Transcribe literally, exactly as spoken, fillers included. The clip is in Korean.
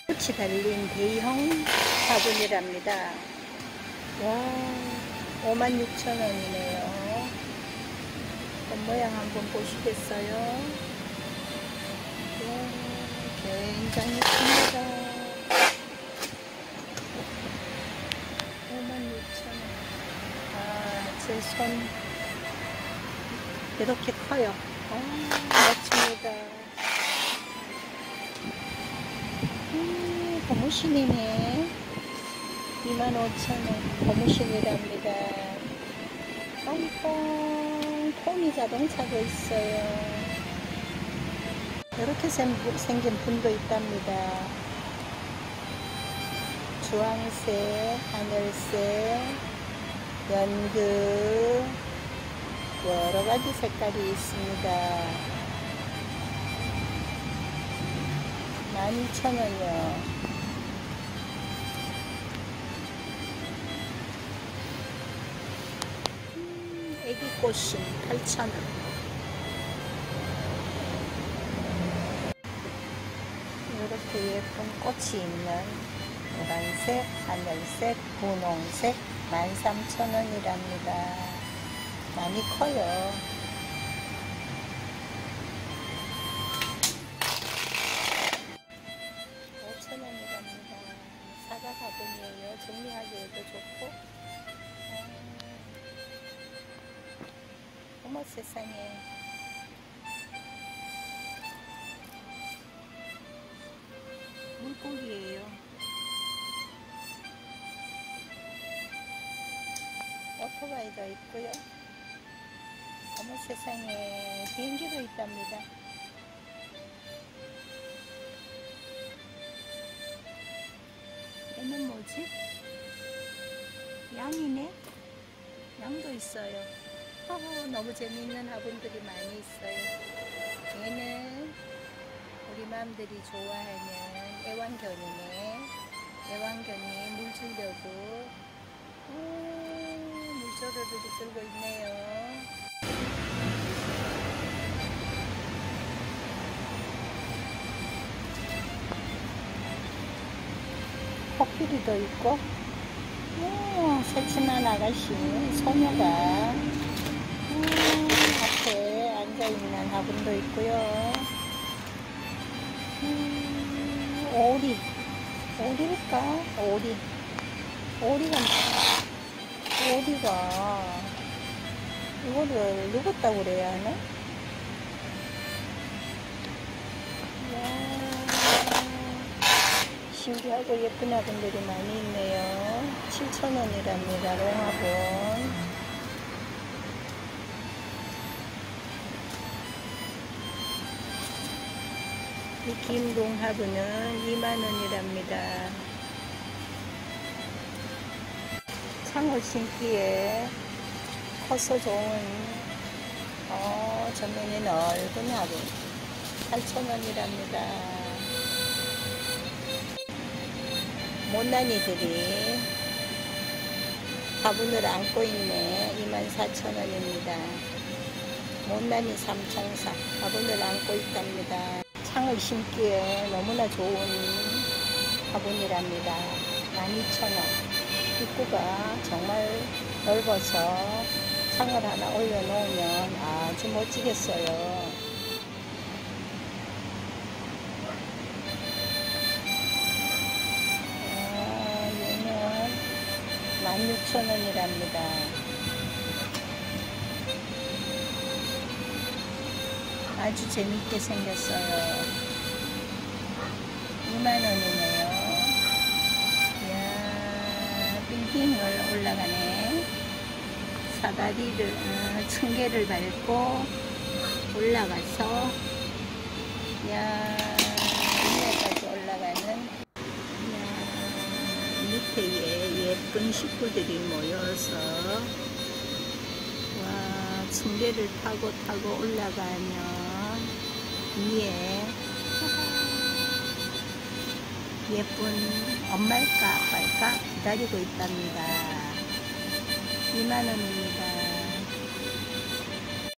꽃이 달린 대형 화분이랍니다. 와, 오만 육천 원이네요. 겉모양 한번 보시겠어요? 와, 굉장히 큽니다. 오만 육천 원. 아, 제 손 이렇게 커요. 아, 멋집니다. 음, 고무신이네. 이만 오천 원. 고무신이랍니다. 뻥뻥 폼이 자동차가 있어요. 이렇게 생긴 분도 있답니다. 주황색, 하늘색, 연금, 여러가지 색깔이 있습니다. 만 이천 원이요. 음, 애기꽃신 팔천 원. 이렇게 예쁜 꽃이 있는 노란색, 하늘색, 분홍색 만 삼천 원이랍니다. 많이 커요. 오천 원이랍니다. 사과 화분이에요. 정리하기에도 좋고. 어, 어머 세상에. 물고기예요. 오토바이가 있고요. 어머 세상에, 비행기도 있답니다. 얘는 뭐지? 양이네? 양도 있어요. 허허, 너무 재미있는 화분들이 많이 있어요. 얘는 우리 맘들이 좋아하는 애완견이네. 애완견이 물 주려고 물조르르 들고 있네요. 코끼리도 있고, 오, 새침한 아가씨 소녀가 오, 앞에 앉아있는 화분도 있고요. 음, 오리, 오리일까? 오리, 오리가, 오리가, 이거를 누웠다고 그래야 하나? 이야, 신기하고 예쁜 화분들이 많이 있네요. 칠천 원이랍니다, 롱화분. 이 긴 롱화분은 이만 원이랍니다. 창을 심기에 커서 좋은 어, 전면이 넓은 화분 팔천 원이랍니다. 못난이들이 화분을 안고 있네. 이만 사천 원입니다. 못난이 삼총사 화분을 안고 있답니다. 창을 심기에 너무나 좋은 화분이랍니다. 만 이천 원. 입구가 정말 넓어서 창을 하나 올려놓으면 아주 멋지겠어요. 아, 얘는 만 육천 원이랍니다. 아주 재밌게 생겼어요. 이만 원이네요. 이야, 빌딩을 올라가네. 사다리를, 어, 층계를 밟고 올라가서, 이야, 위에까지 올라가는, 이야, 밑에 예쁜 식구들이 모여서, 와, 층계를 타고 타고 올라가면, 위에 예쁜 엄마일까 아빠일까 기다리고 있답니다. 이만 원입니다.